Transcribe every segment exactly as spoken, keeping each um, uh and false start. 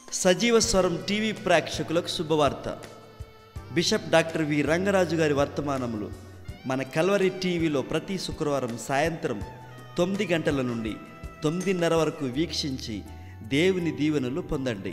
సజీవ స్వరం టీవీ ప్రేక్షకులకు శుభవార్త. బిషప్ డాక్టర్ వి రంగరాజు గారి వర్తమానములు మన కల్వరి టీవీలో ప్రతి శుక్రవారం సాయంత్రం తొమ్మిది గంటల నుండి తొమ్మిదిన్నర వరకు వీక్షించి దేవుని దీవెనలు పొందండి.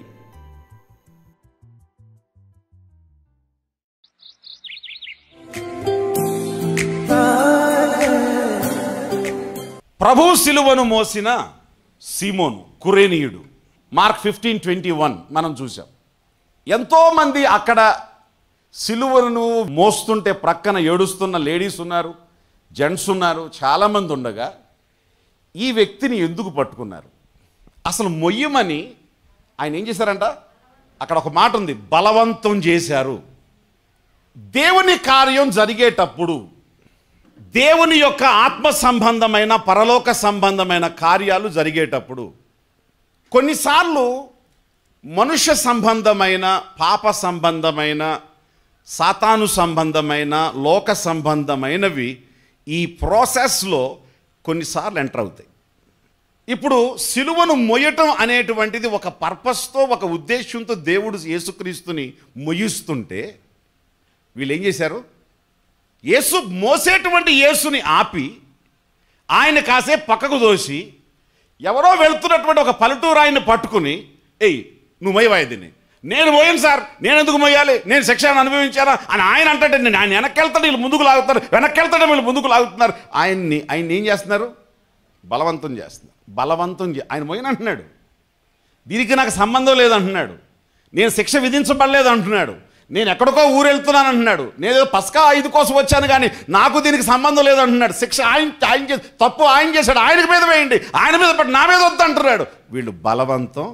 ప్రభు సిలువను మోసిన సీమోను కురేనీయుడు, మార్క్ ఫిఫ్టీన్ ట్వంటీ వన్ మనం చూసాం. ఎంతోమంది అక్కడ సిలువను మోస్తుంటే ప్రక్కన ఏడుస్తున్న లేడీస్ ఉన్నారు, జెంట్స్ ఉన్నారు, చాలామంది ఉండగా ఈ వ్యక్తిని ఎందుకు పట్టుకున్నారు? అసలు మొయ్యమని ఆయన ఏం చేశారంట? అక్కడ ఒక మాట ఉంది, బలవంతం చేశారు. దేవుని కార్యం జరిగేటప్పుడు, దేవుని యొక్క ఆత్మ సంబంధమైన పరలోక సంబంధమైన కార్యాలు జరిగేటప్పుడు కొన్నిసార్లు మనుష్య సంబంధమైన, పాప సంబంధమైన, సాతాను సంబంధమైన, లోక సంబంధమైనవి ఈ ప్రాసెస్లో కొన్నిసార్లు ఎంటర్ అవుతాయి. ఇప్పుడు సిలువను మొయ్యటం అనేటువంటిది ఒక పర్పస్తో, ఒక ఉద్దేశంతో దేవుడు యేసుక్రీస్తుని మొయ్యిస్తుంటే వీళ్ళు ఏం చేశారు? యేసు మోసేటువంటి యేసుని ఆపి ఆయన కాసేపు పక్కకు దోసి ఎవరో వెళ్తున్నటువంటి ఒక పల్లెటూరు ఆయన్ని పట్టుకుని, ఏయ్ నువ్వు మొయ్యవాయిదిని. నేను మోయను సార్, నేను ఎందుకు మొయ్యాలి, నేను శిక్షను అనుభవించానా అని ఆయన అంటే, నేను ఆయన వెనక్కి వెళ్తాడు, వీళ్ళు ముందుకు లాగుతారు, వెనక్కి వెళ్తాడు, వీళ్ళు ముందుకు లాగుతున్నారు. ఆయన్ని ఆయన ఏం చేస్తున్నారు? బలవంతం చేస్తున్నారు. బలవంతం చే ఆయన మొయ్యను అంటున్నాడు, దీనికి నాకు సంబంధం లేదంటున్నాడు, నేను శిక్ష విధించబడలేదు అంటున్నాడు, నేను ఎక్కడికో ఊరు వెళ్తున్నాను అంటున్నాడు, నేను పస్కా ఐదు కోసం వచ్చాను కానీ నాకు దీనికి సంబంధం లేదంటున్నాడు. శిక్ష ఆయన ఆయన చేసి తప్పు ఆయన చేశాడు, ఆయనకి మీద వేయండి, ఆయన మీద పట్టి నా మీద వద్దు అంటున్నాడు. వీళ్ళు బలవంతం.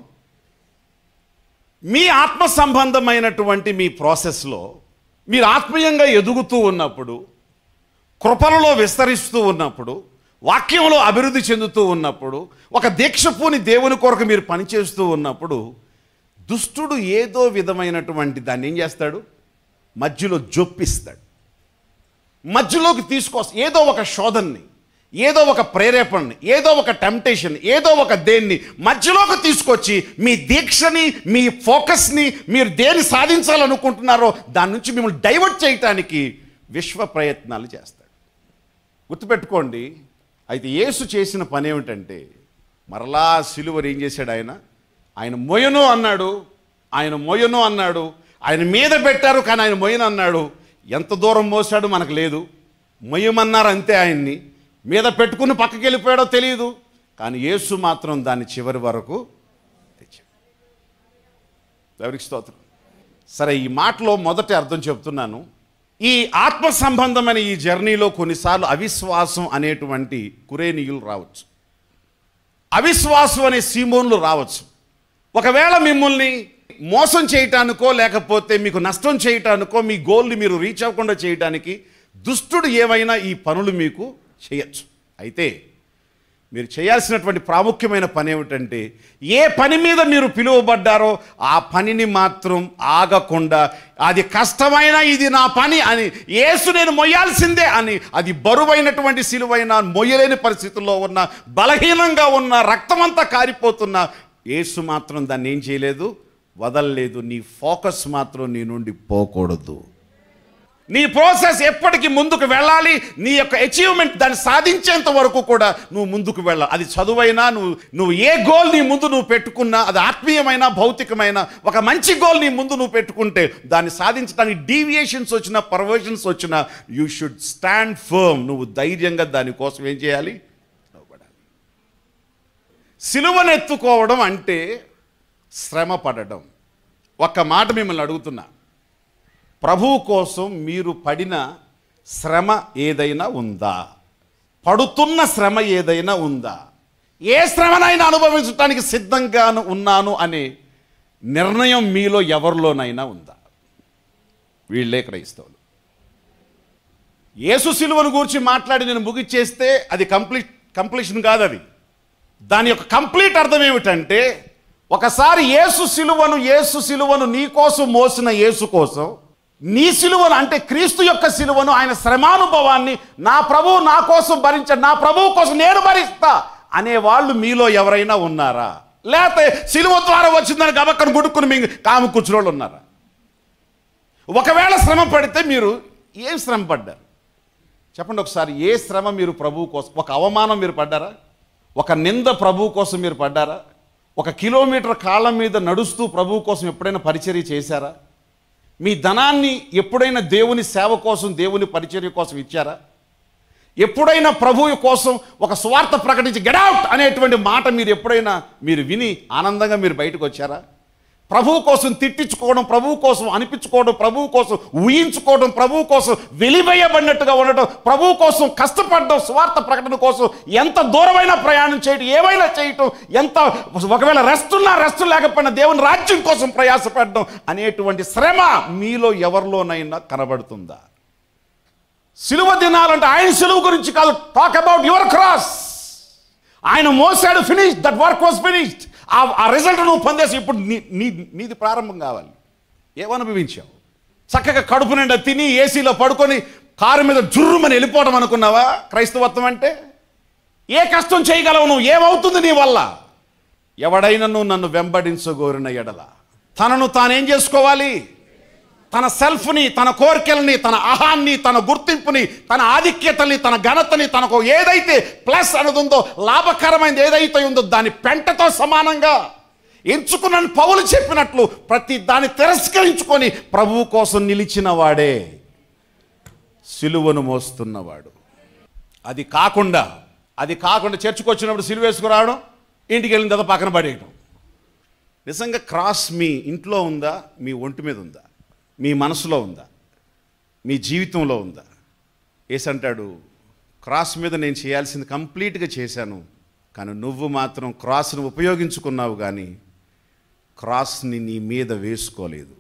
మీ ఆత్మ సంబంధమైనటువంటి మీ ప్రాసెస్లో మీరు ఆత్మీయంగా ఎదుగుతూ ఉన్నప్పుడు, కృపలలో విస్తరిస్తూ ఉన్నప్పుడు, వాక్యంలో అభివృద్ధి చెందుతూ ఉన్నప్పుడు, ఒక దీక్షపూని దేవుని కొరకు మీరు పనిచేస్తూ ఉన్నప్పుడు దుష్టుడు ఏదో విధమైనటువంటి దాన్ని ఏం చేస్తాడు? మధ్యలో జొప్పిస్తాడు, మధ్యలోకి తీసుకొస్తా. ఏదో ఒక శోధనని, ఏదో ఒక ప్రేరేపణని, ఏదో ఒక టెంప్టేషన్, ఏదో ఒక దేన్ని మధ్యలోకి తీసుకొచ్చి మీ దీక్షని, మీ ఫోకస్ని, మీరు దేన్ని సాధించాలనుకుంటున్నారో దాని నుంచి మిమ్మల్ని డైవర్ట్ చేయటానికి విశ్వ ప్రయత్నాలు చేస్తాడు. గుర్తుపెట్టుకోండి. అయితే యేసు చేసిన పని ఏమిటంటే, మరలా సిలువను ఏం చేశాడు? ఆయన ఆయన మొయ్యను అన్నాడు, ఆయన మొయ్యను అన్నాడు, ఆయన మీద పెట్టారు కానీ ఆయన మొయ్యను అన్నాడు. ఎంత దూరం మోసాడు మనకు లేదు, మొయ్యమన్నారు అంతే. ఆయన్ని మీద పెట్టుకుని పక్కకి వెళ్ళిపోయాడో తెలియదు, కానీ యేసు మాత్రం దాన్ని చివరి వరకు తెచ్చాడు. ఎవరికి స్తోత్రం. సరే, ఈ మాటలో మొదటి అర్థం చెప్తున్నాను. ఈ ఆత్మ సంబంధమైన ఈ జర్నీలో కొన్నిసార్లు అవిశ్వాసం అనేటువంటి కురేనీయులు రావచ్చు, అవిశ్వాసం అనే సీమోన్లు రావచ్చు. ఒకవేళ మిమ్మల్ని మోసం చేయటానికో, లేకపోతే మీకు నష్టం చేయటానికో, మీ గోల్ని మీరు రీచ్ అవ్వకుండా చేయడానికి దుష్టుడు ఏమైనా ఈ పనులు మీకు చేయొచ్చు. అయితే మీరు చేయాల్సినటువంటి ప్రాముఖ్యమైన పని ఏమిటంటే, ఏ పని మీద మీరు పిలువబడ్డారో ఆ పనిని మాత్రం ఆగకుండా, అది కష్టమైన ఇది నా పని అని, యేసు నేను మొయ్యాల్సిందే అని, అది బరువైనటువంటి సిలువైన మొయ్యలేని పరిస్థితుల్లో ఉన్న, బలహీనంగా ఉన్న, రక్తమంతా కారిపోతున్న యేసు మాత్రం దాన్ని ఏం చేయలేదు? వదలలేదు. నీ ఫోకస్ మాత్రం నీ నుండి పోకూడదు. నీ ప్రాసెస్ ఎప్పటికీ ముందుకు వెళ్ళాలి. నీ యొక్క అచీవ్మెంట్ దాన్ని సాధించేంత వరకు కూడా నువ్వు ముందుకు వెళ్ళాలి. అది చదువైనా, నువ్వు నువ్వు ఏ గోల్ నీ ముందు నువ్వు పెట్టుకున్నా, అది ఆత్మీయమైన, భౌతికమైన ఒక మంచి గోల్ నీ ముందు నువ్వు పెట్టుకుంటే దాన్ని సాధించడానికి డీవియేషన్స్ వచ్చినా, పర్వర్షన్స్ వచ్చినా, యూ షుడ్ స్టాండ్ ఫర్మ్. నువ్వు ధైర్యంగా దానికోసం ఏం చేయాలి? సిలువను ఎత్తుకోవడం అంటే శ్రమ పడడం. ఒక్క మాట మిమ్మల్ని అడుగుతున్నా, ప్రభువు కోసం మీరు పడిన శ్రమ ఏదైనా ఉందా? పడుతున్న శ్రమ ఏదైనా ఉందా? ఏ శ్రమనైనా అనుభవించడానికి సిద్ధంగా ఉన్నాను అనే నిర్ణయం మీలో ఎవరిలోనైనా ఉందా? వీళ్ళే క్రైస్తవులు. యేసు సిలువను గురించి మాట్లాడి నేను ముగిచ్చేస్తే అది కంప్లీట్ కంప్లీషన్ కాదు. అది దాని యొక్క కంప్లీట్ అర్థం ఏమిటంటే, ఒకసారి యేసు సిలువను యేసు సిలువను నీ కోసం మోసిన యేసు కోసం, నీ సిలువను అంటే క్రీస్తు యొక్క సిలువను, ఆయన శ్రమానుభవాన్ని నా ప్రభువు నా కోసం భరించాడు, నా ప్రభువు కోసం నేను భరిస్తా అనేవాళ్ళు మీలో ఎవరైనా ఉన్నారా? లేకపోతే సిలువ ద్వారా వచ్చిందని గబక్కను గుడుక్కుని మీ కాము కూర్చుని ఉన్నారా? ఒకవేళ శ్రమ పడితే మీరు ఏం శ్రమ పడ్డారు చెప్పండి ఒకసారి. ఏ శ్రమ మీరు ప్రభువు కోసం, ఒక అవమానం మీరు పడ్డారా? ఒక నింద ప్రభువు కోసం మీరు పడ్డారా? ఒక కిలోమీటర్ కాళ్ళ మీద నడుస్తూ ప్రభువు కోసం ఎప్పుడైనా పరిచర్య చేశారా? మీ ధనాన్ని ఎప్పుడైనా దేవుని సేవ కోసం, దేవుని పరిచర్య కోసం ఇచ్చారా? ఎప్పుడైనా ప్రభువు కోసం ఒక స్వార్థ ప్రకటించి గెట్ అవుట్ అనేటువంటి మాట మీరు ఎప్పుడైనా మీరు విని ఆనందంగా మీరు బయటకు వచ్చారా? ప్రభువు కోసం తిట్టించుకోవడం, ప్రభువు కోసం అనిపించుకోవడం, ప్రభువు కోసం ఊహించుకోవడం, ప్రభువు కోసం వెలివేయబడినట్టుగా ఉండటం, ప్రభువు కోసం కష్టపడడం, స్వార్థ ప్రకటన కోసం ఎంత దూరమైనా ప్రయాణం చేయడం, ఏమైనా చేయటం, ఎంత ఒకవేళ రెస్ట్ ఉన్నా రెస్ట్ లేకపోయినా దేవుని రాజ్యం కోసం ప్రయాసపడడం అనేటువంటి శ్రమ మీలో ఎవరిలోనైనా కనబడుతుందా? సిలువ దినాలంటే ఆయన సిలువ గురించి కాదు, టాక్ అబౌట్ యువర్ క్రాస్. ఆయన మోసాడు, finish, that work was finished. ఆ రిజల్ట్ నువ్వు పొందేసి ఇప్పుడు నీ నీ నీది ప్రారంభం కావాలి. ఏమనుభవించావు? చక్కగా కడుపు నిండా తిని ఏసీలో పడుకొని కారు మీద జుర్రుమని వెళ్ళిపోవడం అనుకున్నావా క్రైస్తవత్వం అంటే? ఏ కష్టం చేయగలవు నువ్వు? ఏమవుతుంది నీ వల్ల? ఎవడైనా నువ్వు నన్ను వెంబడించగోరిన ఎడల తనను తానేం చేసుకోవాలి? తన సెల్ఫ్ని, తన కోరికల్ని, తన అహాన్ని, తన గుర్తింపుని, తన ఆధిక్యతని, తన ఘనతని, తనకు ఏదైతే ప్లస్ అనేది ఉందో, లాభకరమైనది ఏదైతే ఉందో దాని పెంటతో సమానంగా ఎంచుకున్న పౌలు చెప్పినట్లు ప్రతి దాన్ని తిరస్కరించుకొని ప్రభువు కోసం నిలిచిన వాడే సిలువను మోస్తున్నవాడు. అది కాకుండా అది కాకుండా చర్చకు వచ్చినప్పుడు సిలువ వేసుకురావడం, ఇంటికి వెళ్ళిన తర్వాత పక్కన పడేయడం. నిజంగా క్రాస్ మీ ఇంట్లో ఉందా? మీ ఒంటి మీద ఉందా? మీ మనసులో ఉందా? మీ జీవితంలో ఉందా? యేసు అంటాడు, క్రాస్ మీద నేను చేయాల్సింది కంప్లీట్గా చేశాను, కానీ నువ్వు మాత్రం క్రాస్ను ఉపయోగించుకున్నావు కానీ క్రాస్ని నీ మీద వేసుకోలేదు.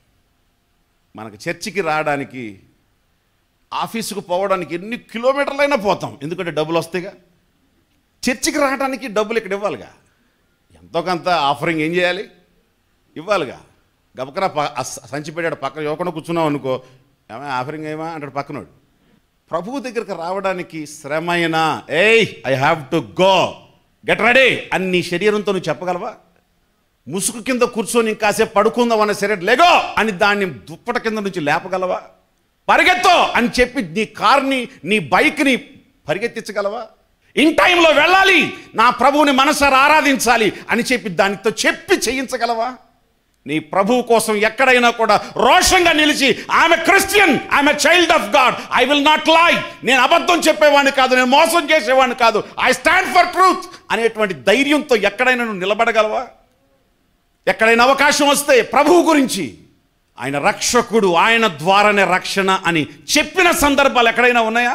మనకు చర్చికి రావడానికి, ఆఫీసుకు పోవడానికి ఎన్ని కిలోమీటర్లైనా పోతాం, ఎందుకంటే డబ్బులు వస్తాయిగా. చర్చికి రావడానికి డబ్బులు ఇక్కడ ఇవ్వాలిగా, ఎంతో కొంత ఆఫరింగ్ ఏం చేయాలి? ఇవ్వాలిగా. గబకరా సంచి పెట్టాడు, పక్కన ఇవ్వకుండా కూర్చున్నావు అనుకో, ఏమో ఆఫరింగ్ ఏమా అంటాడు పక్కనోడు. ప్రభువు దగ్గరికి రావడానికి శ్రమ అయినా, ఏయ్ I have to go, get ready అని నీ శరీరంతో నువ్వు చెప్పగలవా? ముసుగు కింద కూర్చొని ఇంకాసేపు పడుకుందాం అనే శరీరం లెగో అని దాన్ని దుప్పట కింద నుంచి లేపగలవా? పరిగెత్తో అని చెప్పి నీ కార్ని, నీ బైక్ని పరిగెత్తించగలవా? ఇన్ టైంలో వెళ్ళాలి, నా ప్రభువుని మనసారా ఆరాధించాలి అని చెప్పి దానితో చెప్పి చేయించగలవా? నీ ప్రభువు కోసం ఎక్కడైనా కూడా రోషంగా నిలిచి, I'm a Christian, I'm a child of God, I will not lie, నేను అబద్ధం చెప్పేవాడిని కాదు, నేను మోసం చేసేవాడిని కాదు, ఐ స్టాండ్ ఫర్ ట్రూత్ అనేటువంటి ధైర్యంతో ఎక్కడైనా నువ్వు నిలబడగలవా? ఎక్కడైనా అవకాశం వస్తే ప్రభువు గురించి, ఆయన రక్షకుడు, ఆయన ద్వారానే రక్షణ అని చెప్పిన సందర్భాలు ఎక్కడైనా ఉన్నాయా?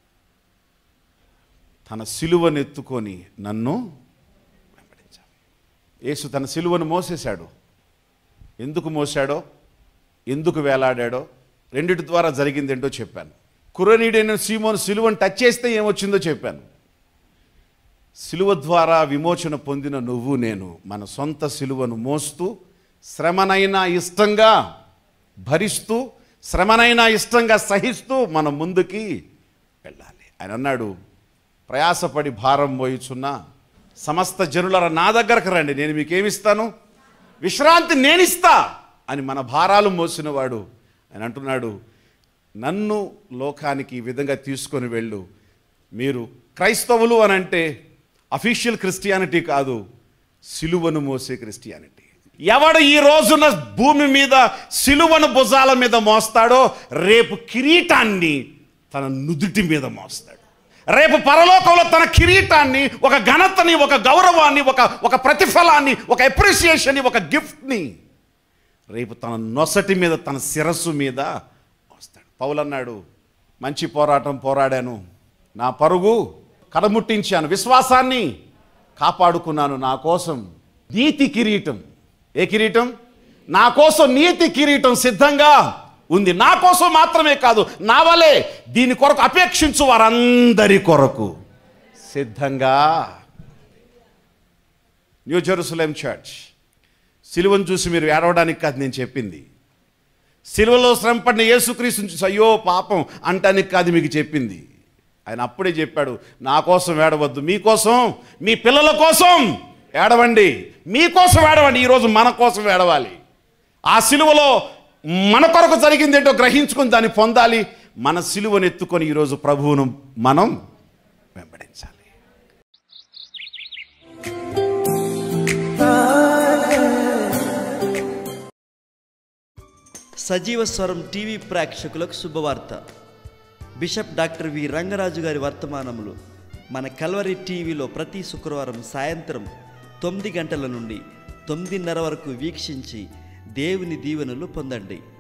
తన సిలువను ఎత్తుకొని నన్ను వెంబడించాలి. యేసు తన సిలువను మోసేశాడు. ఎందుకు మోసాడో, ఎందుకు వేలాడాడో, రెండిటి ద్వారా జరిగింది ఏంటో చెప్పాను. కురనీడైన సీమోను సిలువను టచ్ చేస్తే ఏమొచ్చిందో చెప్పాను. సిలువ ద్వారా విమోచన పొందిన నువ్వు నేను మన సొంత సిలువను మోస్తూ, శ్రమనైనా ఇష్టంగా భరిస్తూ, శ్రమనైనా ఇష్టంగా సహిస్తూ మనం ముందుకి వెళ్ళాలి. ఆయన అన్నాడు, ప్రయాసపడి భారం మోయుచున్న సమస్త జనులరా నా దగ్గరకు రండి, నేను మీకేమిస్తాను? విశ్రాంతి నేనిస్తా అని మన భారాలు మోసినవాడు ఆయన అంటున్నాడు, నన్ను లోకానికి ఈ విధంగా తీసుకొని వెళ్ళు. మీరు క్రైస్తవులు అని అంటే అఫీషియల్ క్రిస్టియానిటీ కాదు, సిలువను మోసే క్రిస్టియానిటీ. ఎవడు ఈ రోజున భూమి మీద సిలువను భుజాల మీద మోస్తాడో రేపు కిరీటాన్ని తన నుదుటి మీద మోస్తాడు. రేపు పరలోకంలో తన కిరీటాన్ని, ఒక ఘనతని, ఒక గౌరవాన్ని, ఒక ఒక ప్రతిఫలాన్ని, ఒక అప్రిసియేషన్ని, ఒక గిఫ్ట్ని రేపు తన నొసటి మీద, తన శిరస్సు మీద మోస్తాడు. పౌలు అన్నాడు, మంచి పోరాటం పోరాడాను, నా పరుగు కడముట్టించాను, విశ్వాసాన్ని కాపాడుకున్నాను, నా కోసం నీతి కిరీటం. ఏ కిరీటం? నా కోసం నీతి కిరీటం సిద్ధంగా ఉంది. నా కోసం మాత్రమే కాదు, నా వలే దీని కొరకు అపేక్షించు వారందరి కొరకు సిద్ధంగా. న్యూ జెరూసలేం చర్చ్, సిలువను చూసి మీరు ఏడవడానికి కాదు నేను చెప్పింది. సిలువలో శ్రమపడిన యేసుక్రీస్తుని చూసి అయ్యో పాపం అంటానికి కాదు మీకు చెప్పింది. ఆయన అప్పుడే చెప్పాడు, నా కోసం ఏడవద్దు, మీకోసం, మీ పిల్లల కోసం ఏడవండి, మీకోసం ఏడవండి. ఈరోజు మన కోసం ఏడవాలి. ఆ సిలువలో మన కొరకు జరిగింది ఏంటో గ్రహించుకొని దాన్ని పొందాలి. మన సిలువను ఎత్తుకొని ఈరోజు ప్రభువును మనం వెంబడించాలి. సజీవ స్వరం టీవీ ప్రేక్షకులకు శుభవార్త. బిషప్ డాక్టర్ వి రంగరాజు గారి వర్తమానములు మన కల్వరి టీవీలో ప్రతి శుక్రవారం సాయంత్రం తొమ్మిది గంటల నుండి తొమ్మిదిన్నర వరకు వీక్షించి దేవుని దీవెనలు పొందండి.